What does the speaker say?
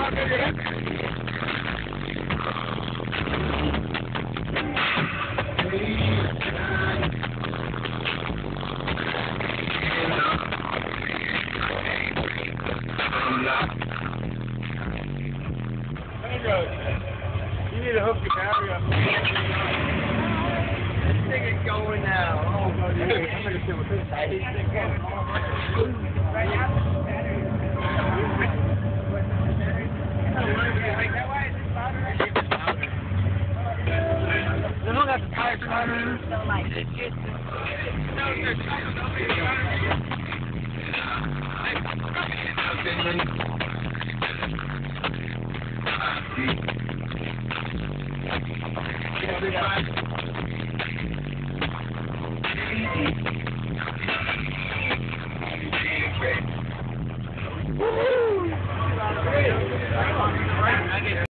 You need to hook your battery up. This thing is going now. Oh, God. I'm going to sit with this. Right now? They don't have the tire starter. Woo!